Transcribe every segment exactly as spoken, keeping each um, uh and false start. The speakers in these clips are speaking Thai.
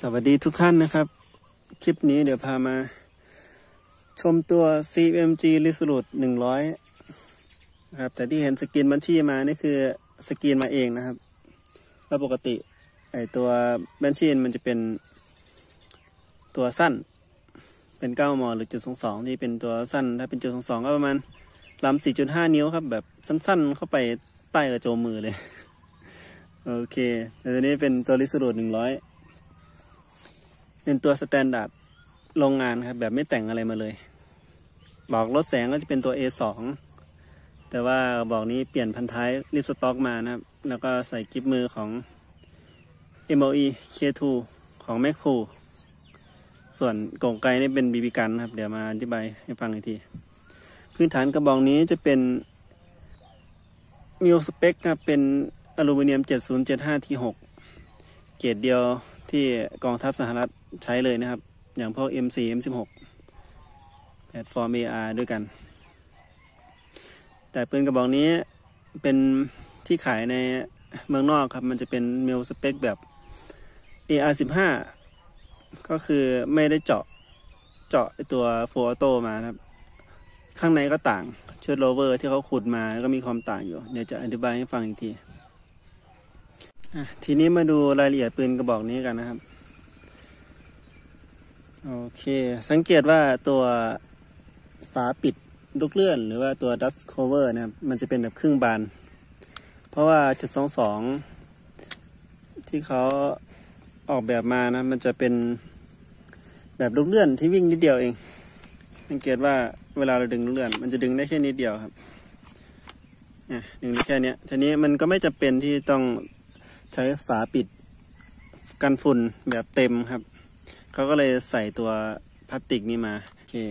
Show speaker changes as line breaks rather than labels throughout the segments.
สวัสดีทุกท่านนะครับคลิปนี้เดี๋ยวพามาชมตัว ซี เอ็ม จี Resolute หนึ่งร้อยนะครับแต่ที่เห็นสกรีนบัญชีมานี่คือสกรีนมาเองนะครับเพราะปกติไอตัวบัญชีมันจะเป็นตัวสั้นเป็นเก้ามอหรือจุดสองสองที่เป็นตัวสั้นถ้าเป็นจุดสองสองก็ประมาณลำ สี่จุดห้า นิ้วครับแบบสั้นๆเข้าไปใต้กระโจมมือเลยโอเคแต่ตัวนี้เป็นตัว Resolute หนึ่งร้อยเป็นตัวสแตนดาร์ดโรงงานครับแบบไม่แต่งอะไรมาเลยบอกลดแสงก็จะเป็นตัว เอ สอง แต่ว่าบอกนี้เปลี่ยนพันท้ายรีบสต็อกมานะครับแล้วก็ใส่กิ๊บมือของ เอ็ม โอ อี เค ทู ของ Macro ส่วนกล่องไกนี่เป็น บี บี กันครับเดี๋ยวมาอธิบายให้ฟังอีกทีพื้นฐานกระบอกนี้จะเป็นมิวสเปคครับเป็นอลูมิเนียม เจ็ดศูนย์เจ็ดห้า ที หก เกรดเดียวที่กองทัพสหรัฐใช้เลยนะครับอย่างพวก เอ็ม โฟร์ เอ็ม สิบหก แพลตฟอร์ม เอ อาร์ ด้วยกันแต่ปืนกระบอกนี้เป็นที่ขายในเมืองนอกครับมันจะเป็นมิลสเปคแบบ เอ อาร์ สิบห้า ก็คือไม่ได้เจาะเจาะตัวโฟโต้มาครับข้างในก็ต่างชุดโรเวอร์ที่เขาขุดมาก็มีความต่างอยู่เดี๋ยวจะอธิบายให้ฟังอีกทีทีนี้มาดูรายละเอียดปืนกระบอกนี้กันนะครับโอเคสังเกตว่าตัวฝาปิดลูกเลื่อนหรือว่าตัว dust cover นะครับมันจะเป็นแบบครึ่งบานเพราะว่าจุดสองสองที่เขาออกแบบมานะมันจะเป็นแบบลูกเลื่อนที่วิ่งนิดเดียวเองสังเกตว่าเวลาเราดึงลูกเลื่อนมันจะดึงได้แค่นิดเดียวครับอ่ะดึงได้แค่นี้ทีนี้มันก็ไม่จำเป็นที่ต้องใช้ฝาปิดกันฝุ่นแบบเต็มครับเขาก็เลยใส่ตัวพลาสติกนี้มาโอเค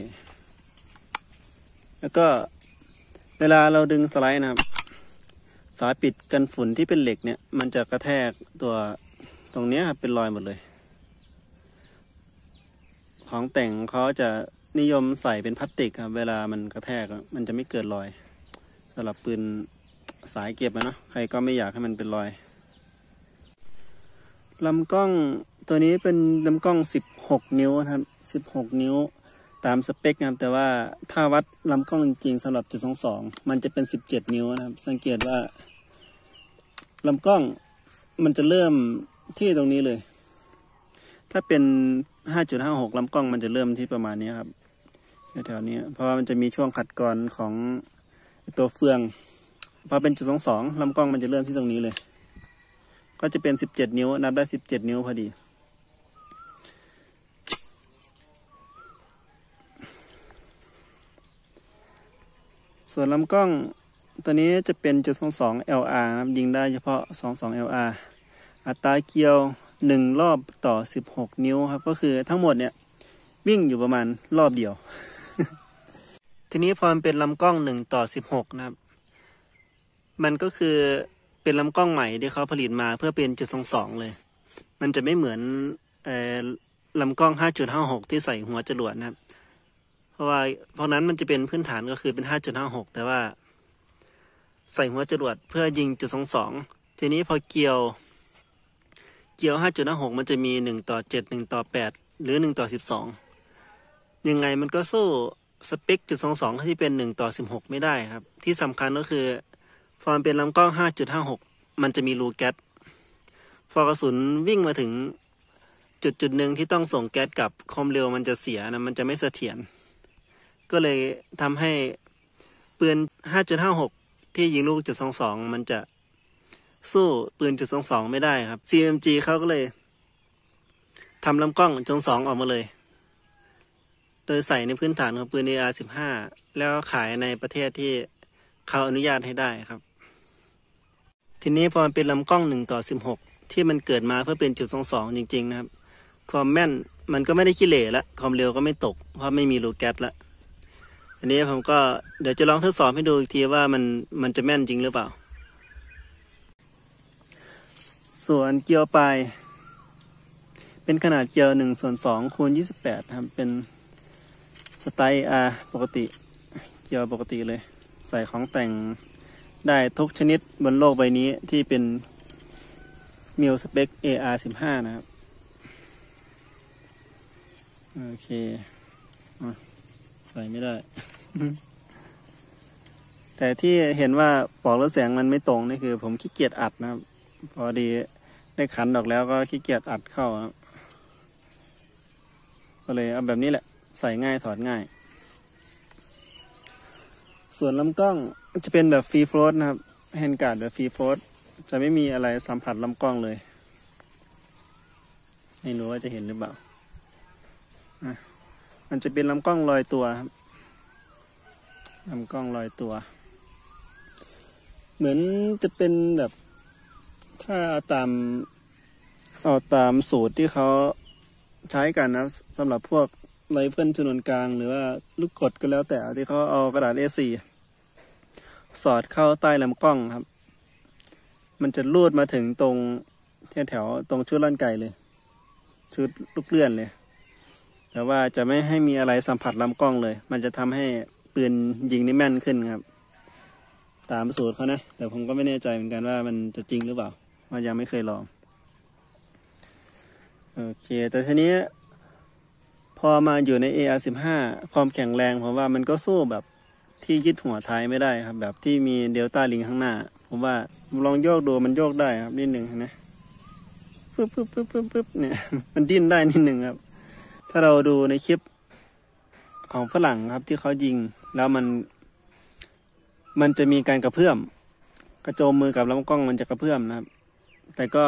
แล้วก็เวลาเราดึงสไลด์นะครับฝาปิดกันฝุ่นที่เป็นเหล็กเนี่ยมันจะกระแทกตัวตรงนี้ครับเป็นรอยหมดเลยของแต่งเขาจะนิยมใส่เป็นพลาสติกครับเวลามันกระแทกมันจะไม่เกิดรอยสำหรับปืนสายเก็บนะเนาะใครก็ไม่อยากให้มันเป็นรอยลำกล้องตัวนี้เป็นลำกล้องสิบหกนิ้วนะครับสิบหกนิ้วตามสเปคนะครับแต่ว่าถ้าวัดลำกล้องจริงๆสำหรับจุดสองสองมันจะเป็นสิบเจ็ดนิ้วนะครับสังเกตว่าลำกล้องมันจะเริ่มที่ตรงนี้เลยถ้าเป็น ห้าจุดห้าหก ลำกล้องมันจะเริ่มที่ประมาณนี้ครับแถวๆนี้เพราะว่ามันจะมีช่วงขัดกรของตัวเฟืองพอเป็นจุดสองสองลำกล้องมันจะเริ่มที่ตรงนี้เลยก็จะเป็นสิบเจ็ดนิ้วนับได้สิบเจ็ดนิ้วพอดีส่วนลำกล้องตัวนี้จะเป็นจุดสองสอง แอล อาร์ นะครับยิงได้เฉพาะสองสอง แอล อาร์ อัตราเกี่ยวหนึ่งรอบต่อสิบหกนิ้วครับก็คือทั้งหมดเนี่ยวิ่งอยู่ประมาณรอบเดียว ทีนี้พอมันเป็นลำกล้องหนึ่งต่อสิบหกนะครับมันก็คือเป็นลำกล้องใหม่ที่เขาผลิตมาเพื่อเป็นจุดสองสองเลยมันจะไม่เหมือนเอ่อลำกล้อง ห้าจุดห้าหก ที่ใส่หัวจรวดนะครับเพราะว่าเพราะนั้นมันจะเป็นพื้นฐานก็คือเป็น ห้าจุดห้าหก แต่ว่าใส่หัวจรวดเพื่อยิงจุดสองสองทีนี้พอเกี่ยวเกี่ยว ห้าจุดห้าหก มันจะมีหนึ่งต่อเจ็ด หนึ่งต่อแปดหรือหนึ่งต่อสิบสองยังไงมันก็สู้สเปคจุดสองสองที่เป็นหนึ่งต่อสิบหกไม่ได้ครับที่สำคัญก็คือพอมันเป็นลำกล้อง ห้าจุดห้าหก มันจะมีรูแก๊สพอกระสุนวิ่งมาถึงจุดจุดหนึ่งที่ต้องส่งแก๊สกลับความเร็วมันจะเสียนะมันจะไม่เสถียรก็เลยทำให้ปืน ห้าจุดห้าหก ที่ยิงลูกจุดสองสองมันจะสู้ปืนจุดสองสองไม่ได้ครับ ซี เอ็ม จี เขาก็เลยทำลำกล้องจุดสองสองออกมาเลยโดยใส่ในพื้นฐานของปืน เอ อาร์ สิบห้า แล้วขายในประเทศที่เขาอนุญาตให้ได้ครับทีนี้พอมันเป็นลำกล้องหนึ่งต่อสิบหกที่มันเกิดมาเพื่อเป็นจุดสองสองจริงๆนะครับความแม่นมันก็ไม่ได้ขี้เหร่ละความเร็วก็ไม่ตกเพราะไม่มีรูแก๊สละอันนี้ผมก็เดี๋ยวจะลองทดสอบให้ดูอีกทีว่ามันมันจะแม่นจริงหรือเปล่าส่วนเกลียวปลายเป็นขนาดเกลียวหนึ่งส่วนสองคูณยี่สิบแปดครับเป็นสไตล์ อาร์ ปกติเกลียวปกติเลยใส่ของแต่งได้ทุกชนิดบนโลกใบนี้ที่เป็นมิลสเปค เอ อาร์ สิบห้า นะครับโอเคใส่ไม่ได้ แต่ที่เห็นว่าปอกแล้วแสงมันไม่ตรงนี่คือผมขี้เกียจอัดนะครับพอดีได้ขันออกแล้วก็ขี้เกียจอัดเข้าก็เลยเอาแบบนี้แหละใส่ง่ายถอดง่ายส่วนลำกล้องจะเป็นแบบฟรีโฟลดนะครับแฮนด์การ์ดแบบฟรีโฟลดจะไม่มีอะไรสัมผัสลำกล้องเลยไม่รู้ว่าจะเห็นหรือเปล่ามันจะเป็นลำกล้องลอยตัวครับลำกล้องลอยตัวเหมือนจะเป็นแบบถ้าตามเอาตามสูตรที่เขาใช้กันนะสำหรับพวกไรเฟิลชนวนกลางหรือว่าลูกกดก็แล้วแต่ที่เขาเอากระดาษ เอ โฟร์ สอดเข้าใต้ลำกล้องครับมันจะลูดมาถึงตรงแถวๆตรงชุดลั่นไก่เลยชุดลูกเลื่อนเลยแต่ว่าจะไม่ให้มีอะไรสัมผัสลำกล้องเลยมันจะทำให้ปืนยิงนี่แม่นขึ้นครับตามสูตรเขานะแต่ผมก็ไม่แน่ใจเหมือนกันว่ามันจะจริงหรือเปล่าว่ายังไม่เคยลองโอเคแต่ทีนี้พอมาอยู่ใน เอ อาร์ สิบห้า ความแข็งแรงผมว่ามันก็สู้แบบที่ยึดหัวท้ายไม่ได้ครับแบบที่มีเดลต้าลิงข้างหน้าผมว่าลองโยกดูมันโยกได้ครับนิดหนึ่งนะปึ๊บปึ๊บปึ๊บปึ๊บปึ๊บเนี่ยมันดิ้นได้นิดหนึ่งครับถ้าเราดูในคลิปของฝรั่งครับที่เขายิงแล้วมันมันจะมีการกระเพื่อมกระโจมมือกับลำกล้องมันจะกระเพื่อมนะครับแต่ก็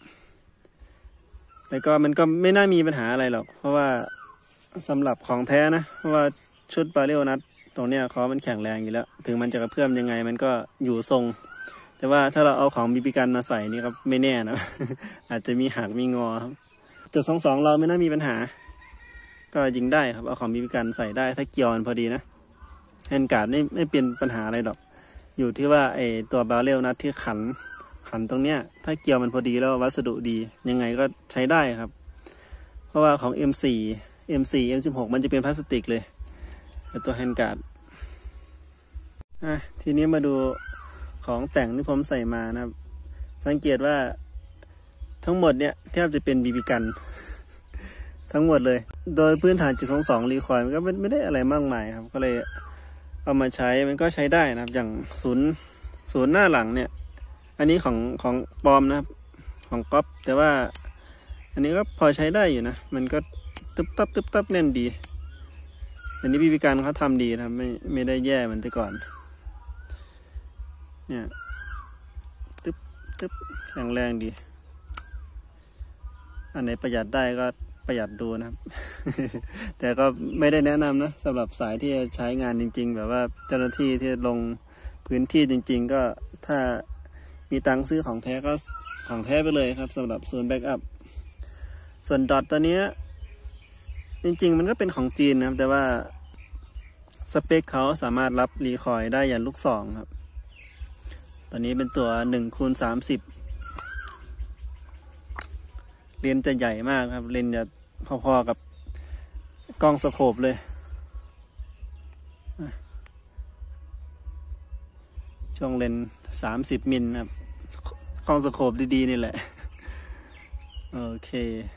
แต่ก็มันก็ไม่น่ามีปัญหาอะไรหรอกเพราะว่าสำหรับของแท้นะเพราะว่าชุดบาเรลนัดตรงเนี้ยเขามันแข็งแรงอยู่แล้วถึงมันจะกระเพื่อมยังไงมันก็อยู่ทรงแต่ว่าถ้าเราเอาของบีบีกันมาใส่นี่ครับไม่แน่นะ อาจจะมีหักมีงอครับจุดสองสองเราไม่น่ามีปัญหาก็ยิงได้ครับเอาของบีบีกันใส่ได้ถ้าเกี่ยวมันพอดีนะแฮนด์การ์ดไม่ไม่เป็นปัญหาอะไรหรอกอยู่ที่ว่าไอตัวบาเรลนัดที่ขันขันตรงเนี้ยถ้าเกี่ยวมันพอดีแล้ววัสดุดียังไงก็ใช้ได้ครับเพราะว่าของ เอ็ม โฟร์ เอ็ม โฟร์ เอ็ม สิบหก มันจะเป็นพลาสติกเลยตัวแฮนด์การ์ดอ่ะทีนี้มาดูของแต่งที่ผมใส่มานะครับสังเกตว่าทั้งหมดเนี่ยแทบจะเป็นบีบีกันทั้งหมดเลยโดยพื้นฐานจุดสองสองรีคอยล์มันก็ไม่ได้อะไรมากมายครับก็เลยเอามาใช้มันก็ใช้ได้นะครับอย่างศูนย์ศูนย์หน้าหลังเนี่ยอันนี้ของของปลอมนะครับของก๊อปแต่ว่าอันนี้ก็พอใช้ได้อยู่นะมันก็ตึ๊บตับตึ๊บตับแน่นดีอันนี้บีบีกันเขาทำดีนะครับไม่ไม่ได้แย่เหมือนแต่ก่อนเนี่ยตึ๊บตึ๊บแรงแรงดีอันไหนประหยัดได้ก็ประหยัดดูนะครับ แต่ก็ไม่ได้แนะนำนะสำหรับสายที่จะใช้งานจริงๆแบบว่าเจ้าหน้าที่ที่ลงพื้นที่จริงๆก็ถ้ามีตังค์ซื้อของแท้ก็ของแท้ไปเลยครับสำหรับศูนย์แบ็กอัพส่วนดอทตัวนี้จริงๆมันก็เป็นของจีนนะครับแต่ว่าสเปคเขาสามารถรับรีคอยล์ได้อย่างลูกสองครับตอนนี้เป็นตัวหนึ่งคูณสามสิบเลนส์จะใหญ่มากครับเลนส์จะพอๆกับกล้องสโคปเลยช่วงเลนส์สามสิบมิลครับกล้องสโคปดีๆนี่แหละโอเค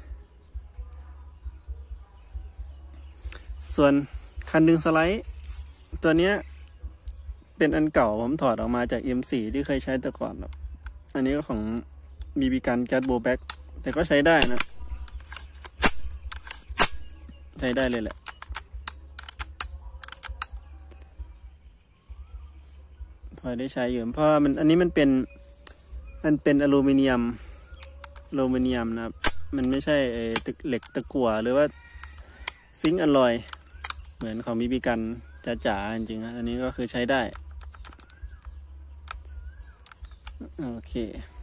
ส่วนคันดึงสไลด์ตัวเนี้ยเป็นอันเก่าผมถอดออกมาจาก เอ็ม โฟร์ ที่เคยใช้แต่ก่อนครับอันนี้ก็ของ บี บี กันแก๊สโบแบ็กแต่ก็ใช้ได้นะใช้ได้เลยแหละพอได้ใช้อยู่เพราะมันอันนี้มันเป็นมันเป็นอลูมิเนียมอลูมิเนียมนะครับมันไม่ใช่ตึกเหล็กตะกั่วหรือว่าซิงค์อลลอยเหมือนของบีบีกันจ๋าๆจริงๆนะอันนี้ก็คือใช้ได้โอเค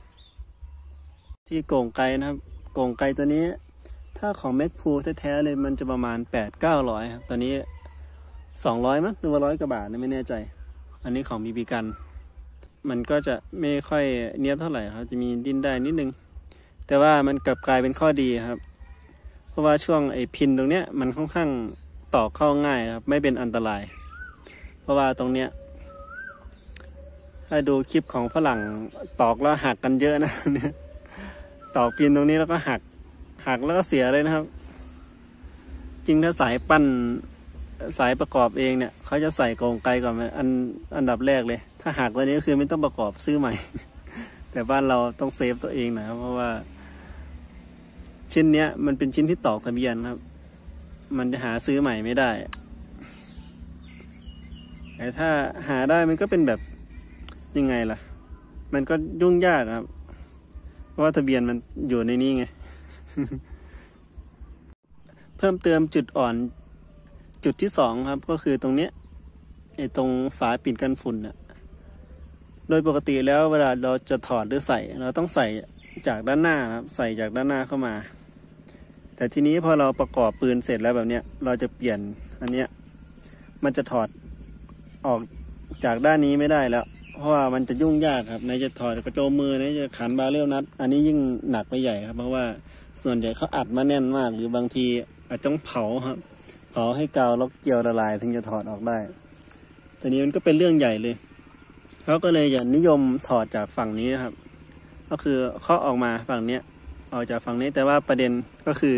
ที่โก่งไกนะครับโก่งไกตัวนี้ถ้าของแม็กพูแท้ๆเลยมันจะประมาณแปดเก้าร้อยครับตอนนี้สองร้อยมั้งหรือว่าร้อยกว่าบาทนะไม่แน่ใจอันนี้ของบีบีกันมันก็จะไม่ค่อยเนียบเท่าไหร่ครับจะมีดิ้นได้นิดนึงแต่ว่ามันกลับกลายเป็นข้อดีครับเพราะว่าช่วงไอ้พินตรงเนี้ยมันค่อนข้างตอกเข้าง่ายครับไม่เป็นอันตรายเพราะว่าตรงเนี้ยถ้าดูคลิปของฝรั่งตอกแล้วหักกันเยอะนะเนี่ยตอกพินตรงนี้แล้วก็หักหักแล้วก็เสียเลยนะครับจริงถ้าสายปั้นสายประกอบเองเนี่ยเขาจะใส่กรงไกก่อนอันอันดับแรกเลยถ้าหักตัวนี้ก็คือไม่ต้องประกอบซื้อใหม่ แต่บ้านเราต้องเซฟตัวเองนะครับเพราะว่าชิ้นเนี้ยมันเป็นชิ้นที่ตอกทะเบียนครับมันจะหาซื้อใหม่ไม่ได้แต่ถ้าหาได้มันก็เป็นแบบยังไงล่ะมันก็ยุ่งยากครับเพราะว่าทะเบียนมันอยู่ในนี้ไง เพิ่มเติมจุดอ่อนจุดที่สองครับก็คือตรงเนี้ยไอ้ตรงฝาปิดกันฝุ่นน่ะโดยปกติแล้วเวลาเราจะถอดหรือใส่เราต้องใส่จากด้านหน้าครับใส่จากด้านหน้าเข้ามาแต่ทีนี้พอเราประกอบปืนเสร็จแล้วแบบเนี้ยเราจะเปลี่ยนอันเนี้ยมันจะถอดออกจากด้านนี้ไม่ได้แล้วเพราะว่ามันจะยุ่งยากครับไหนจะถอดกระโจมมือไหนจะขันบาเรลนัดอันนี้ยิ่งหนักไปใหญ่ครับเพราะว่าส่วนใหญ่เขาอัดมาแน่นมากหรือบางทีอาจต้องเผาครับเผาให้กาวล็อกเกลียวละลายถึงจะถอดออกได้แต่นี้มันก็เป็นเรื่องใหญ่เลยเขาก็เลยจะนิยมถอดจากฝั่งนี้นะครับก็คือเคาะออกมาฝั่งเนี้ยออกจากฝั่งนี้แต่ว่าประเด็นก็คือ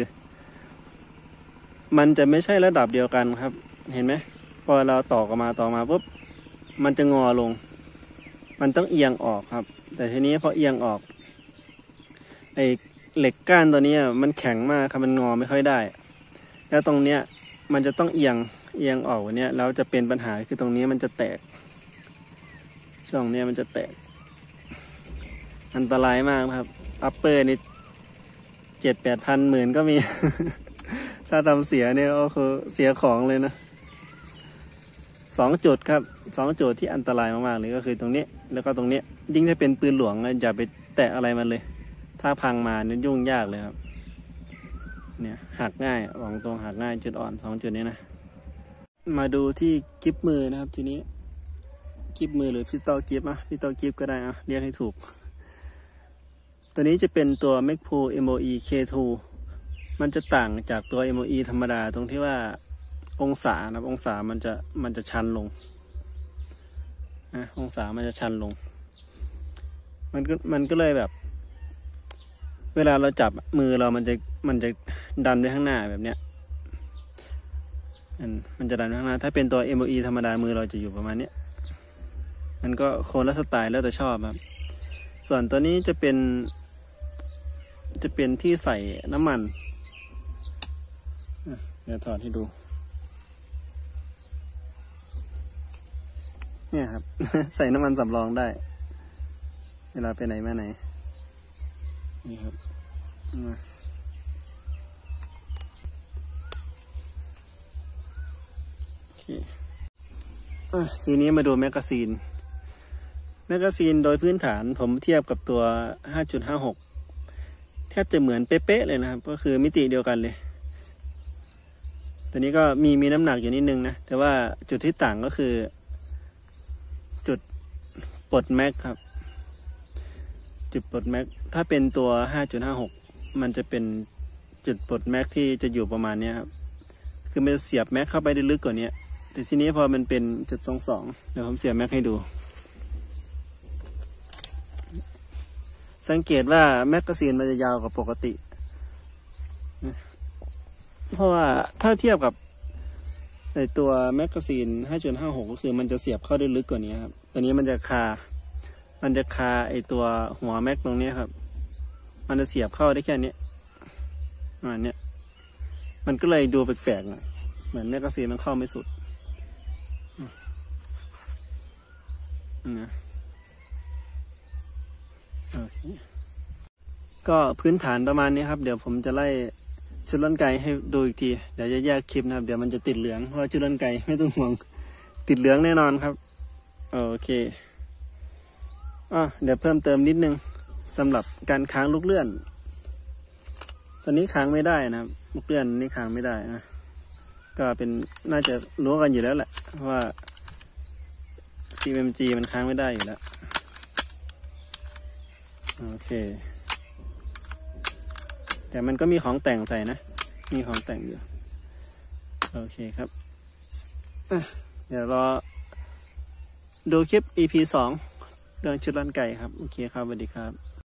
มันจะไม่ใช่ระดับเดียวกันครับเห็นไหมพอเราต่อกันมาต่อมาปุ๊บมันจะงอลงมันต้องเอียงออกครับแต่ทีนี้พอเอียงออกไอ้เหล็กก้านตัวนี้มันแข็งมากครับมันงอไม่ค่อยได้แล้วตรงเนี้ยมันจะต้องเอียงเอียงออกวันนี้แล้วจะเป็นปัญหาคือตรงนี้มันจะแตกช่องนี้มันจะแตกอันตรายมากครับอัปเปอร์นี่เจ็ดแปดพันหมื่นก็มี ถ้าทำเสียเนี่ยก็คือเสียของเลยนะสองจุดครับสองจุดที่อันตรายมากๆเลยก็คือตรงนี้แล้วก็ตรงนี้ยิ่งถ้าเป็นปืนหลวงอย่าไปแตะอะไรมันเลยถ้าพังมาเนี่ยยุ่งยากเลยครับเนี่ยหักง่ายหวังตรงหักง่ายจุดอ่อนสองจุดนี้นะมาดูที่กิฟมือนะครับทีนี้กิฟมือหรือพิสตอลกิฟนะพิสตอลกิฟก็ได้อะเรียกให้ถูกตัวนี้จะเป็นตัว Magpul เอ็ม โอ อี เค ทู มันจะต่างจากตัว เอ็ม โอ อี ธรรมดาตรงที่ว่าองศานะองศามันจะมันจะชันลงนะองศามันจะชันลงมันก็มันก็เลยแบบเวลาเราจับมือเรามันจะมันจะดันไปข้างหน้าแบบเนี้ยมันจะดันไปข้างหน้าถ้าเป็นตัว เอ็ม โอ อี ธรรมดามือเราจะอยู่ประมาณเนี้ยมันก็โคนละสไตล์แล้วแต่ชอบครับส่วนตัวนี้จะเป็นจะเป็นที่ใส่น้ำมันเดี๋ยวถอดให้ดูเนี่ยครับ ใส่น้ำมันสำรองได้เวลาไปไหนมาไหนนี่ครับโอเคทีนี้มาดูแมกกาซีนแมกกาซีนโดยพื้นฐานผมเทียบกับตัว ห้าจุดห้าหก แทบจะเหมือนเป๊ะๆเลยนะครับก็คือมิติเดียวกันเลยตัวนี้ก็มีมีน้ำหนักอยู่นิดนึงนะแต่ว่าจุดที่ต่างก็คือจุดปลดแม็กครับจุดปลดแม็กถ้าเป็นตัว ห้าจุดห้าหก มันจะเป็นจุดปลดแม็กที่จะอยู่ประมาณนี้ครับคือมันจะเสียบแม็กเข้าไปได้ลึกกว่านี้แต่ทีนี้พอมันเป็นจุดสองสองเดี๋ยวผมเสียบแม็กให้ดูสังเกตว่าแมกกาซีนมันจะยาวกว่าปกติเพราะว่าถ้าเทียบกับในตัวแมกกาซีน ห้าจุดห้าหก ก็คือมันจะเสียบเข้าได้ลึกกว่านี้ครับตัวนี้มันจะคามันจะคาไอตัวหัวแม็กตรงนี้ครับมันจะเสียบเข้าได้แค่นี้ประมาณนี้มันก็เลยดูแปลกๆหน่อยเหมือนแมกกาซีนมันเข้าไม่สุดนะโอเคก็พื้นฐานประมาณนี้ครับเดี๋ยวผมจะไล่ชุดล้นไก่ให้ดูอีกทีเดี๋ยวจะแยกคลิปนะครับเดี๋ยวมันจะติดเหลืองเพราะชุดล้นไก่ไม่ต้องห่วงติดเหลืองแน่นอนครับโอเคอ่ะเดี๋ยวเพิ่มเติมนิดนึงสำหรับการค้างลูกเลื่อนตอนนี้ค้างไม่ได้นะครับลูกเลื่อนนี่ค้างไม่ได้นะก็เป็นน่าจะรู้กันอยู่แล้วแหละว่า ซี เอ็ม จี มันค้างไม่ได้อยู่แล้วโอเคแต่มันก็มีของแต่งใส่นะมีของแต่งอยู่โอเคครับเดี๋ยวรอดูคลิป อี พี สองเรื่องชุดลั่นไก่ครับโอเคครับสวัสดีครับ